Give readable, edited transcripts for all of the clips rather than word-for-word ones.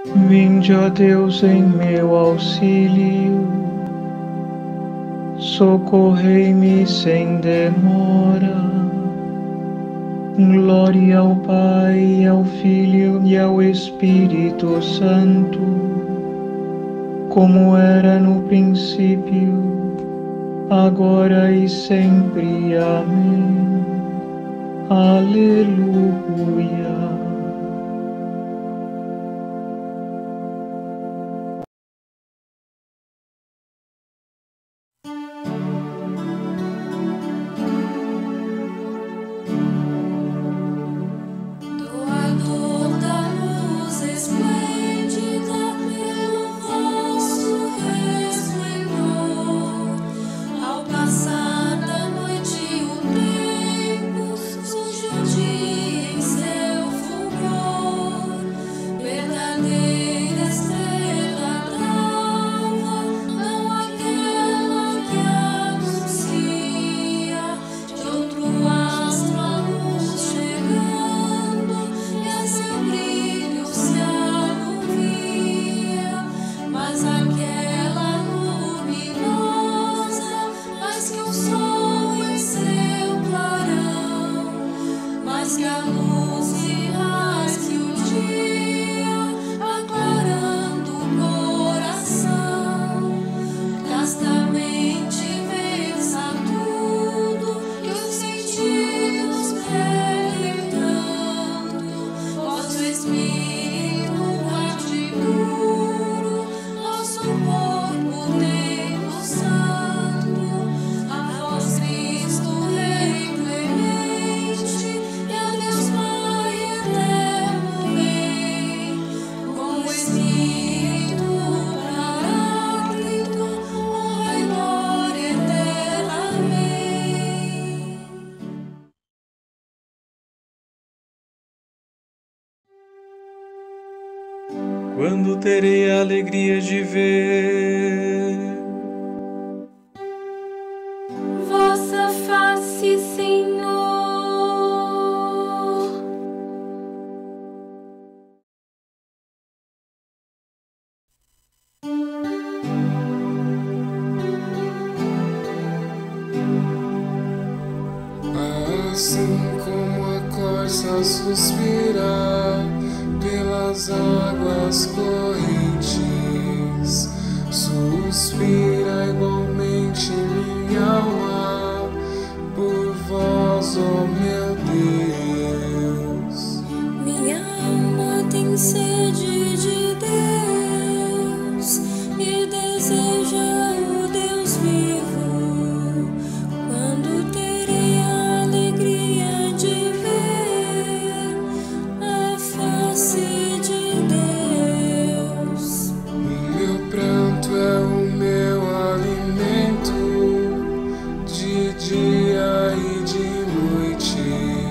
Vinde, ó Deus, em meu auxílio, socorrei-me sem demora. Glória ao Pai, ao Filho e ao Espírito Santo, como era no princípio, agora e sempre. Amém. Aleluia. Quando terei a alegria de ver vossa face, Senhor. Assim como a corça suspira pelas águas correntes, suspira igualmente minha alma por vós, ó meu Deus. Minha alma tem sede de Deus e deseja o Deus vivo. Quando terei a alegria de ver a face de Deus. O meu pranto é o meu alimento, de dia e de noite,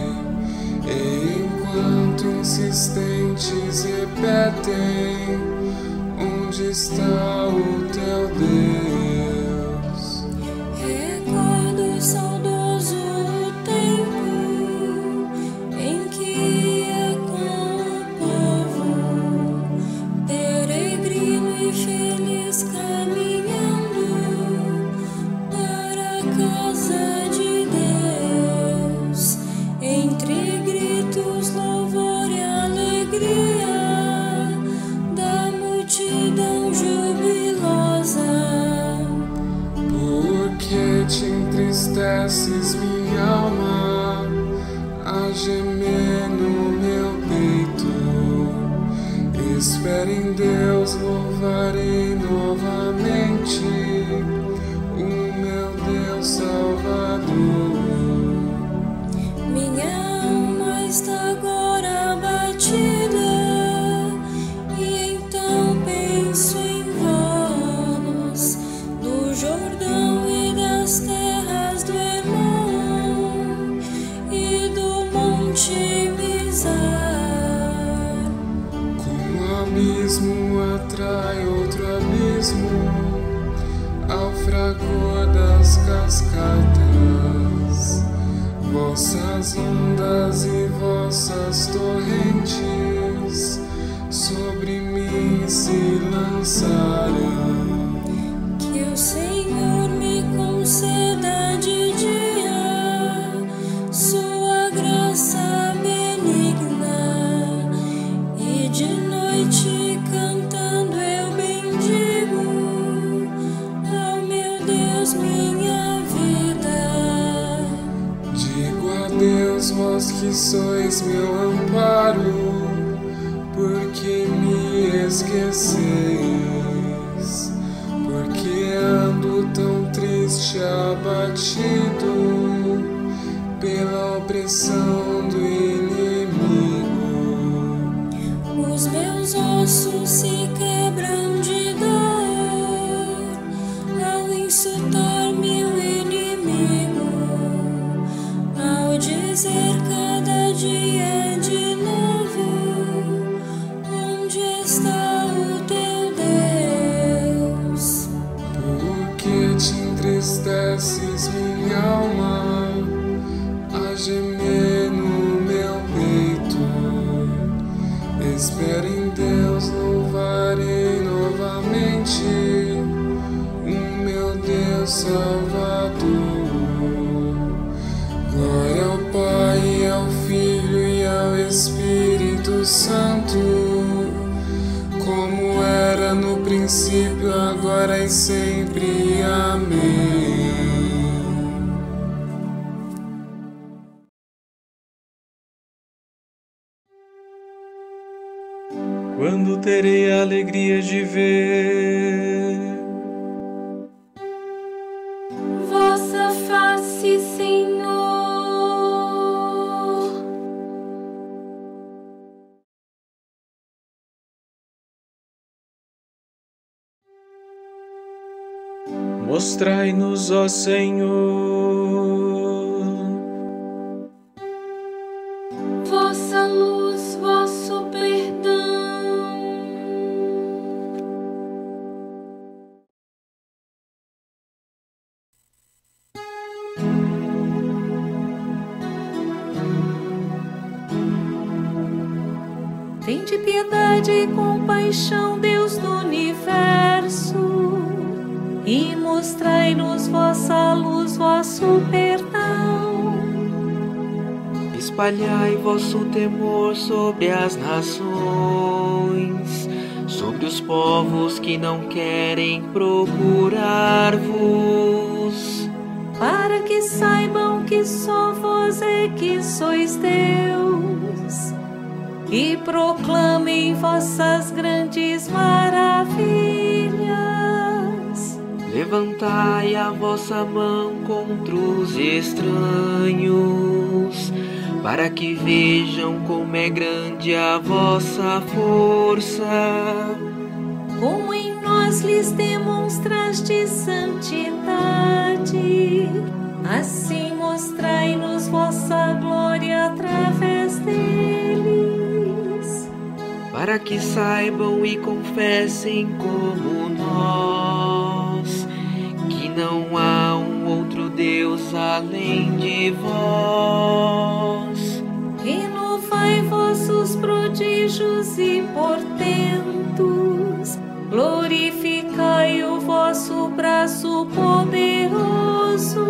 enquanto insistentes repetem: onde está o teu Deus? Recordo saudoso o tempo em que ia com o povo, peregrino e feliz, caminhando para a casa de Deus, entre gritos, louvor e alegria da multidão jubilosa. Porque te entristeces, minha alma, a gemer no meu peito? Espere em Deus, louvarei novamente o meu Deus Salvador. Minha alma está agora abatida, e então penso em vós, do Jordão e das terras do Hermon e do Monte Mizar. Como abismo atrai outro abismo, ao fragor das cascatas, vossas ondas e vossas torrentes sobre mim alcançarão. Que o Senhor me conceda de dia sua graça benigna, e de noite cantando eu bendigo ao meu Deus minha vida. Digo a Deus, vós que sois meu amparo, porque me esqueceis, porque ando tão triste, abatido pela opressão do inimigo. Os meus ossos se quebram de dor ao insultar-me o inimigo, ao dizer cada dia de novo: onde está o teu Deus? Porque te entristeces, minha alma, a gemer no meu peito. Espero em Deus, louvarei novamente o meu Deus Salvador. Glória ao Pai, ao Filho e ao Espírito Santo, como era no princípio, agora e sempre. Amém. Quando terei a alegria de ver Vossa face, Senhor. Mostrai-nos, ó Senhor, Vossa luz, vosso perdão. Tende piedade e compaixão, Deus do universo, e mostrai-nos vossa luz, vosso perdão. Espalhai vosso temor sobre as nações, sobre os povos que não querem procurar-vos, Para que saibam que só vós é que sois Deus, e proclamem vossas grandes maravilhas. Levantai a vossa mão contra os estranhos, para que vejam como é grande a vossa força. Como em nós lhes demonstraste santidade, assim mostrai-nos vossa glória através deles. Para que saibam e confessem como nós, que não há um outro Deus além de vós. Renovai vossos prodígios e portentos, glorificai o vosso braço poderoso.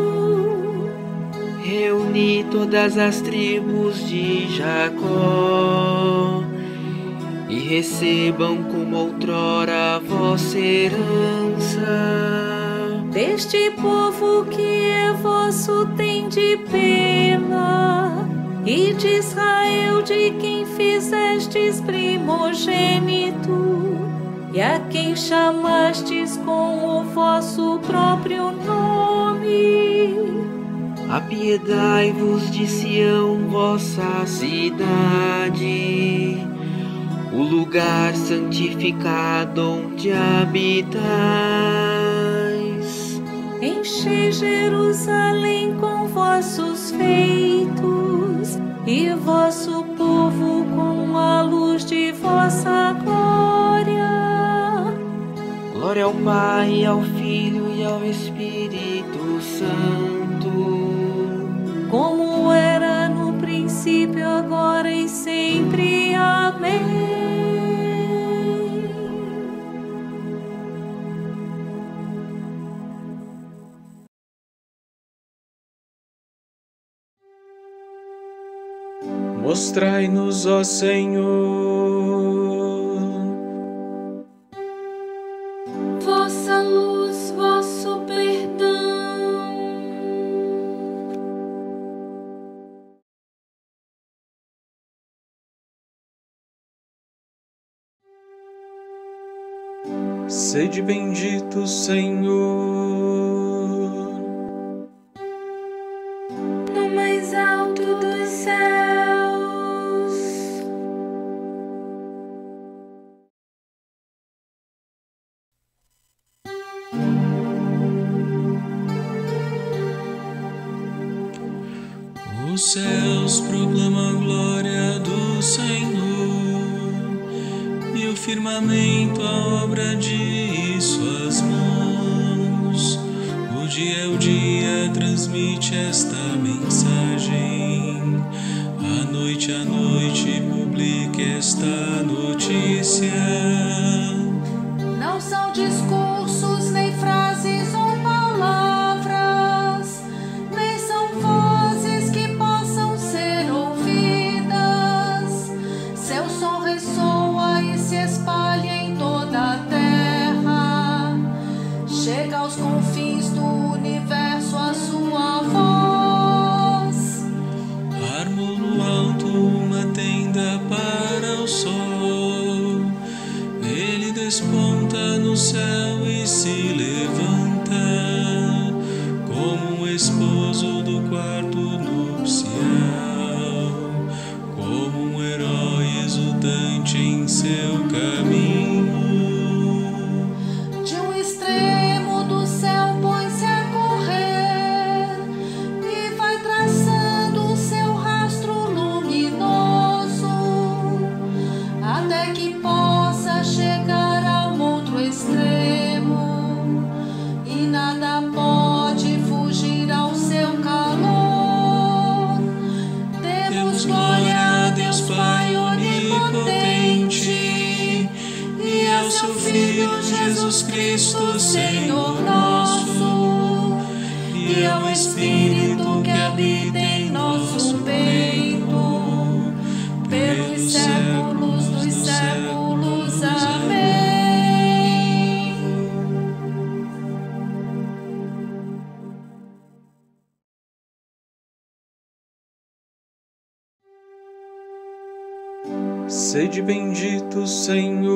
Reuni todas as tribos de Jacó, e recebam como outrora a vossa herança. Deste povo que é vosso tende pena, e de Israel de quem fizestes primogênito, e a quem chamastes com o vosso próprio nome. Apiedai-vos de Sião, vossa cidade, o lugar santificado onde habitais. Enchei Jerusalém com vossos feitos, e vosso povo com a luz de vossa glória. Glória ao Pai, ao Filho e ao Espírito Santo, como era no princípio, agora e sempre. Amém. Mostrai-nos, ó Senhor, vossa luz, vosso perdão. Sede bendito, Senhor, No mais alto dos céus, os céus proclamam a glória do Senhor, e o firmamento a obra de suas mãos. O dia transmite esta mensagem, a noite publica esta notícia. não são discursos, nem frases ou palavras, nem são vozes que possam ser ouvidas. Seu som ressoa e se espalha em toda a terra. Chega aos confins do universo a sua voz. Armo no alto uma tenda para o sol, ele desponta no céu e se levanta, como um esposo do quarto nupcial, como um herói exultante em seu caminho. De um extremo do céu põe-se a correr e vai traçando o seu rastro luminoso, até que possa chegar ao outro extremo, e nada pode fugir ao seu calor. Demos glória a Deus Pai onipotente e a seu Filho Jesus Cristo, Senhor nosso, e ao Espírito que habita em nosso peito, pelos séculos dos séculos. Amém. Sede bendito, Senhor,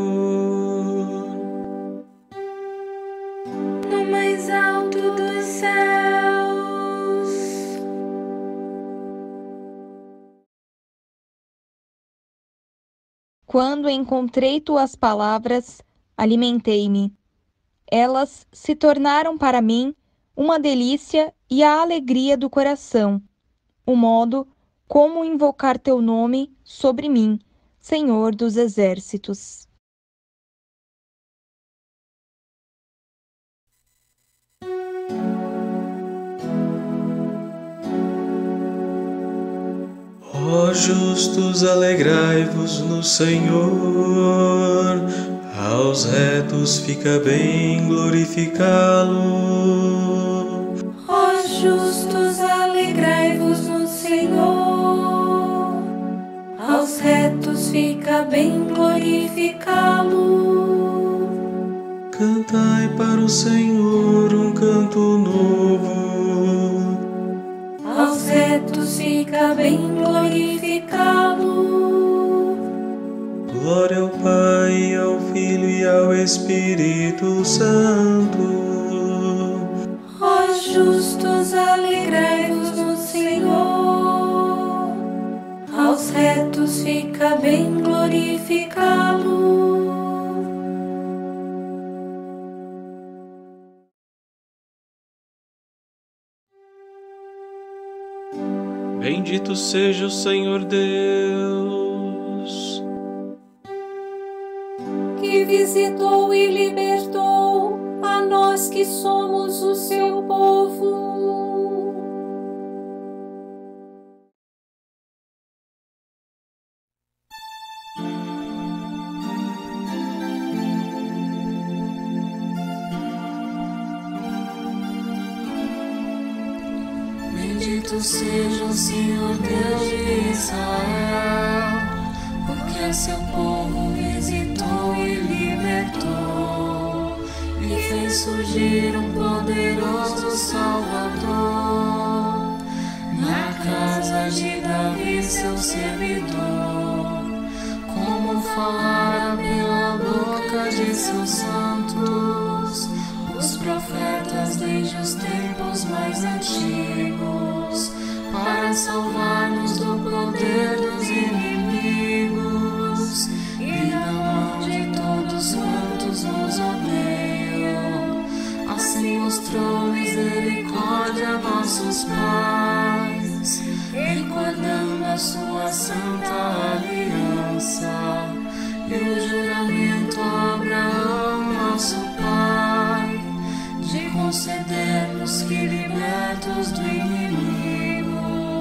No mais alto dos céus, Quando encontrei tuas palavras, alimentei-me. Elas se tornaram para mim uma delícia e a alegria do coração, o modo como invocar teu nome sobre mim, Senhor dos exércitos. Ó justos, alegrai-vos no Senhor, aos retos fica bem glorificá-lo. ó justos, alegrai-vos no Senhor, aos retos fica bem glorificá-lo. Cantai para o Senhor um canto novo, Aos retos fica bem glorificá-lo. glória ao Pai, ao Filho e ao Espírito Santo. Ó justos, alegrai-vos no Senhor, aos retos fica bem glorificá-lo. Bendito seja o Senhor Deus, Que visitou e libertou a nós que somos o seu povo. Bendito seja o Senhor Deus de Israel, porque a seu povo visitou e libertou, e fez surgir um poderoso Salvador, na casa de Davi, seu servidor, como falara pela boca de seus santos, os profetas desde os tempos mais antigos, para salvar-nos do poder dos inimigos e da mão de todos quantos nos odeiam. Assim mostrou misericórdia a nossos pais, recordando a sua santa aliança e o juramento a Abraão, nosso pai, de conceder-nos que, libertos do inimigo,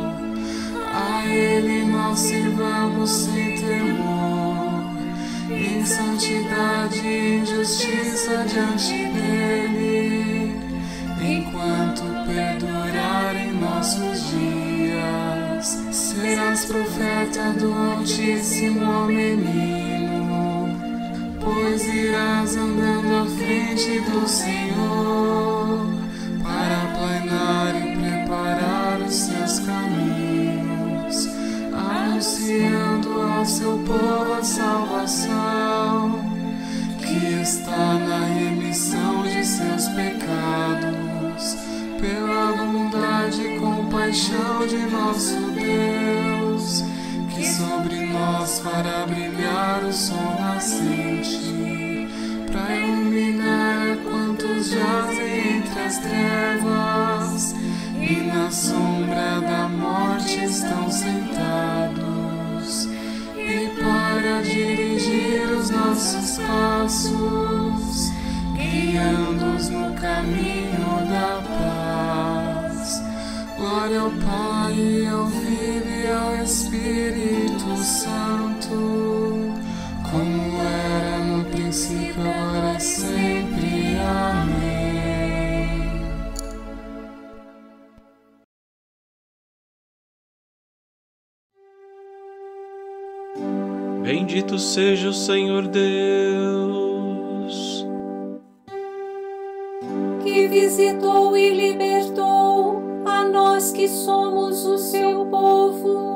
a Ele nós sirvamos sem temor, em santidade e justiça diante dEle, enquanto perdurarem nossos dias. Serás profeta do Altíssimo, ó menino, pois irás andando à frente do Senhor, para aplanar e preparar os seus caminhos, anunciando ao seu povo a salvação, que está na remissão de seus pecados, pela bondade e compaixão de nosso Deus, que sobre nós fará brilhar o sol nascente, para iluminar a quantos jazem entre as trevas e na sombra da morte estão sentados, e para dirigir os nossos passos, guiando-os no caminho da paz. Glória ao Pai, ao Filho e ao Espírito Santo, como era no princípio, agora e sempre. Amém. Bendito seja o Senhor Deus, que visitou e libertou a nós que somos o seu povo.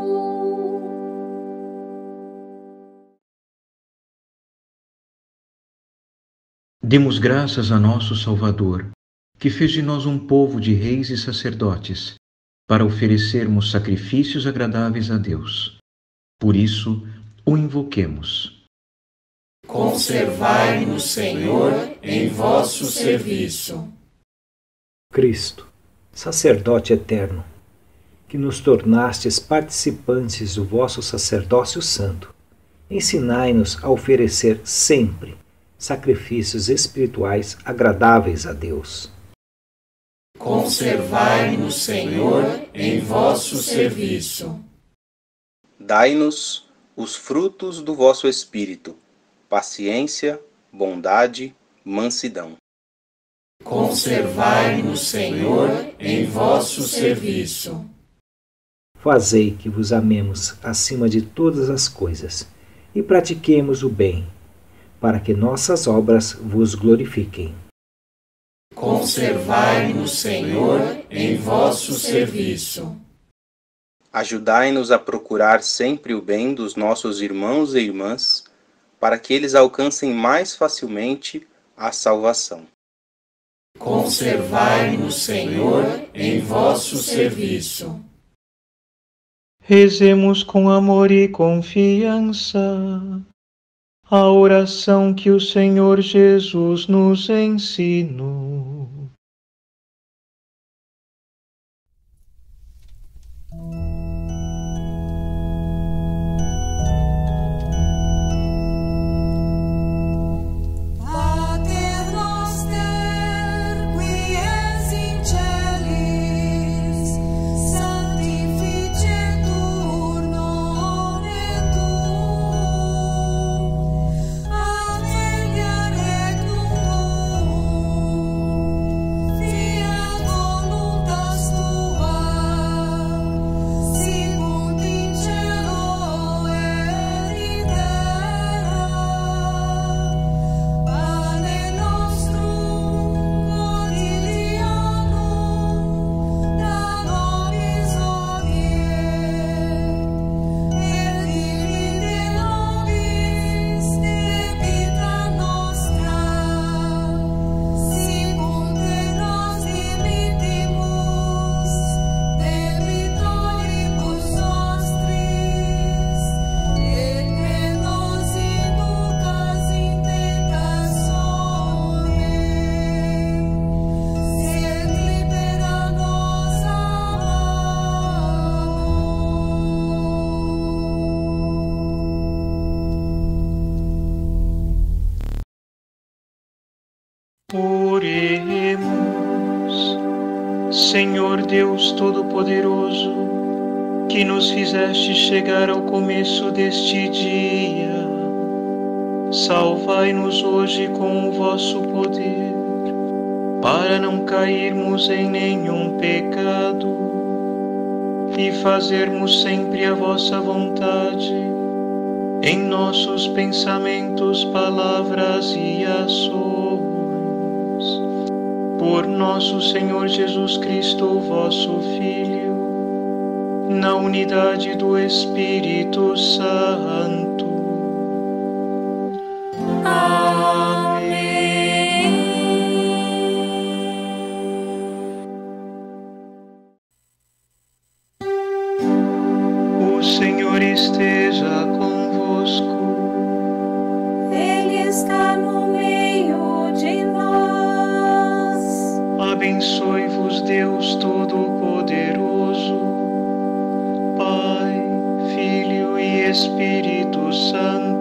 Demos graças a nosso Salvador, que fez de nós um povo de reis e sacerdotes, para oferecermos sacrifícios agradáveis a Deus. Por isso, o invoquemos. Conservai-nos, Senhor, em vosso serviço. Cristo, sacerdote eterno, que nos tornastes participantes do vosso sacerdócio santo, ensinai-nos a oferecer sempre sacrifícios espirituais agradáveis a Deus. Conservai-nos, Senhor, em vosso serviço. Dai-nos os frutos do vosso Espírito, paciência, bondade, mansidão. Conservai-nos, Senhor, em vosso serviço. Fazei que vos amemos acima de todas as coisas e pratiquemos o bem, para que nossas obras vos glorifiquem. Conservai-nos, Senhor, em vosso serviço. Ajudai-nos a procurar sempre o bem dos nossos irmãos e irmãs, para que eles alcancem mais facilmente a salvação. Conservai-nos, Senhor, em vosso serviço. rezemos com amor e confiança a oração que o Senhor Jesus nos ensinou. Senhor Deus Todo-Poderoso, que nos fizeste chegar ao começo deste dia, salvai-nos hoje com o vosso poder, para não cairmos em nenhum pecado e fazermos sempre a vossa vontade em nossos pensamentos, palavras e ações. Por nosso Senhor Jesus Cristo, vosso Filho, na unidade do Espírito Santo. Amém. O Senhor esteja convosco. Ele está no meio de nós. Abençoe-vos Deus Todo-Poderoso, Pai, Filho e Espírito Santo.